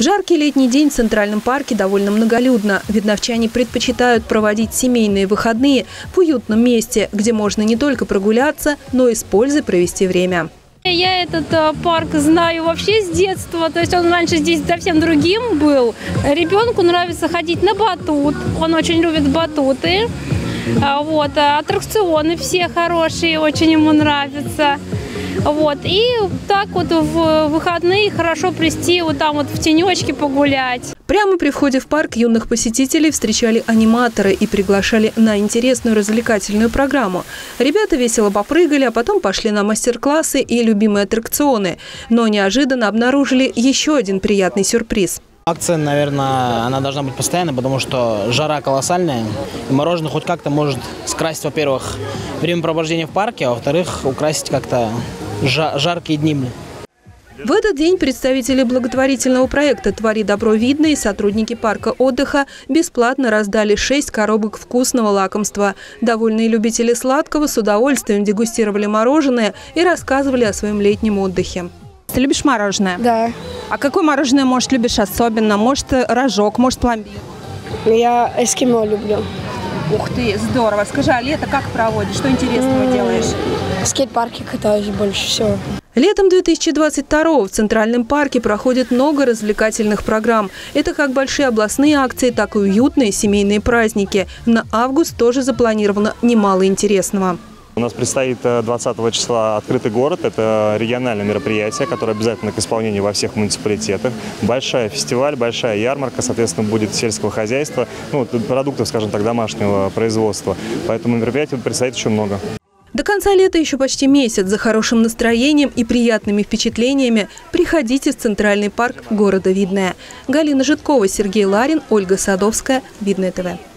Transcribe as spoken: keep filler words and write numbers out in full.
В жаркий летний день в Центральном парке довольно многолюдно. Видновчане предпочитают проводить семейные выходные в уютном месте, где можно не только прогуляться, но и с пользой провести время. Я этот парк знаю вообще с детства, то есть он раньше здесь совсем другим был. Ребенку нравится ходить на батут, он очень любит батуты. Вот, аттракционы все хорошие, очень ему нравятся. Вот, и так вот в выходные хорошо прийти вот там вот в тенечке погулять. Прямо при входе в парк юных посетителей встречали аниматоры и приглашали на интересную развлекательную программу. Ребята весело попрыгали, а потом пошли на мастер-классы и любимые аттракционы. Но неожиданно обнаружили еще один приятный сюрприз. Акция, наверное, она должна быть постоянной, потому что жара колоссальная. И мороженое хоть как-то может скрасить, во-первых, времяпровождение в парке, а во-вторых, украсить как-то жаркие дни. В этот день представители благотворительного проекта «Твори добро видно» и сотрудники парка отдыха бесплатно раздали шесть коробок вкусного лакомства. Довольные любители сладкого с удовольствием дегустировали мороженое и рассказывали о своем летнем отдыхе. Ты любишь мороженое? Да. А какое мороженое, может, любишь особенно? Может, рожок, может, пломбир? Я эскимо люблю. Ух ты, здорово. Скажи, а лето как проводишь? Что интересного mm. делаешь? В скейт-парке катаюсь больше всего. Летом две тысячи двадцать второго в Центральном парке проходит много развлекательных программ. Это как большие областные акции, так и уютные семейные праздники. На август тоже запланировано немало интересного. У нас предстоит двадцатого числа «Открытый город». Это региональное мероприятие, которое обязательно к исполнению во всех муниципалитетах. Большой фестиваль, большая ярмарка, соответственно, будет сельского хозяйства, ну, продуктов, скажем так, домашнего производства. Поэтому мероприятий предстоит еще много. До конца лета еще почти месяц. За хорошим настроением и приятными впечатлениями приходите в Центральный парк города Видное. Галина Житкова, Сергей Ларин, Ольга Садовская. Видное ТВ.